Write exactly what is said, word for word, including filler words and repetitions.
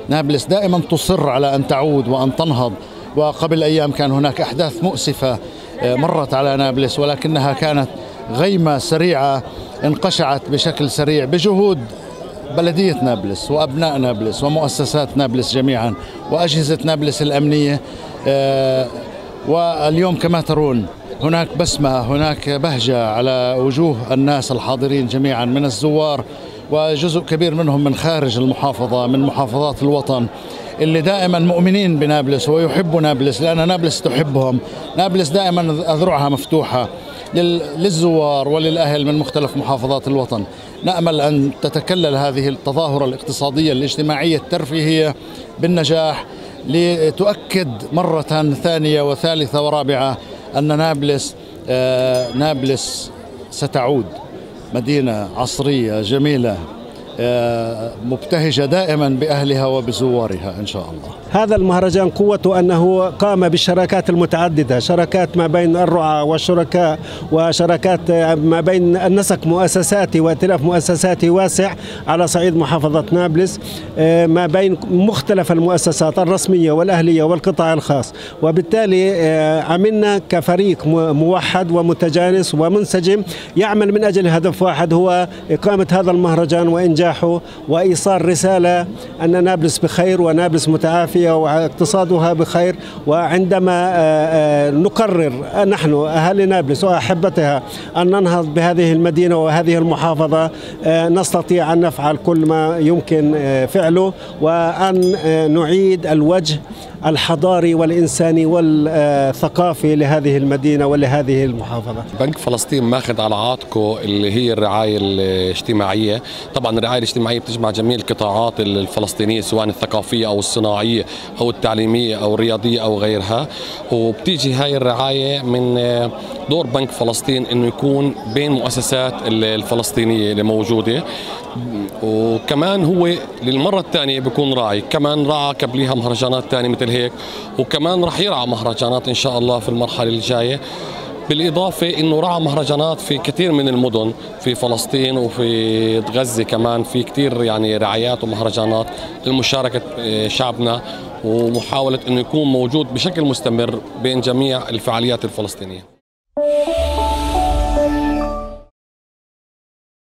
نابلس دائما تصر على أن تعود وأن تنهض. وقبل أيام كان هناك أحداث مؤسفة مرت على نابلس، ولكنها كانت غيمة سريعة انقشعت بشكل سريع بجهود بلدية نابلس وأبناء نابلس ومؤسسات نابلس جميعا وأجهزة نابلس الأمنية. واليوم كما ترون هناك بسمة، هناك بهجة على وجوه الناس الحاضرين جميعا من الزوار، وجزء كبير منهم من خارج المحافظة من محافظات الوطن، اللي دائما مؤمنين بنابلس ويحبوا نابلس لأن نابلس تحبهم. نابلس دائما أذرعها مفتوحة للزوار وللأهل من مختلف محافظات الوطن. نأمل أن تتكلل هذه التظاهرة الاقتصادية الاجتماعية الترفيهية بالنجاح، لتؤكد مرة ثانية وثالثة ورابعة أن نابلس آه نابلس ستعود مدينة عصرية جميلة مبتهجة دائما بأهلها وبزوارها إن شاء الله. هذا المهرجان قوته أنه قام بالشراكات المتعددة، شراكات ما بين الرعاة والشركاء وشراكات ما بين النسق مؤسساتي وائتلاف مؤسساتي واسع على صعيد محافظة نابلس، ما بين مختلف المؤسسات الرسمية والأهلية والقطاع الخاص، وبالتالي عملنا كفريق موحد ومتجانس ومنسجم يعمل من أجل هدف واحد هو إقامة هذا المهرجان وإنجاحه وإيصال رسالة أن نابلس بخير ونابلس متعافية واقتصادها بخير. وعندما نقرر نحن أهل نابلس وأحبتها أن ننهض بهذه المدينة وهذه المحافظة، نستطيع أن نفعل كل ما يمكن فعله وأن نعيد الوجه الحضاري والإنساني والثقافي لهذه المدينة ولهذه المحافظة. بنك فلسطين ماخذ على عاتقه اللي هي الرعاية الاجتماعية. طبعا الرعاية الاجتماعية بتجمع جميع القطاعات الفلسطينية سواء الثقافية أو الصناعية أو التعليمية أو الرياضية أو غيرها، وبتيجي هاي الرعاية من دور بنك فلسطين إنه يكون بين مؤسسات الفلسطينية اللي موجودة، وكمان هو للمرة الثانية بيكون راعي، كمان رعى قبليها مهرجانات ثانية مثل هيك، وكمان رح يرعى مهرجانات إن شاء الله في المرحلة الجاية. بالإضافة إنه رعى مهرجانات في كثير من المدن في فلسطين وفي غزة، كمان في كثير يعني رعايات ومهرجانات لمشاركة شعبنا ومحاولة إنه يكون موجود بشكل مستمر بين جميع الفعاليات الفلسطينية.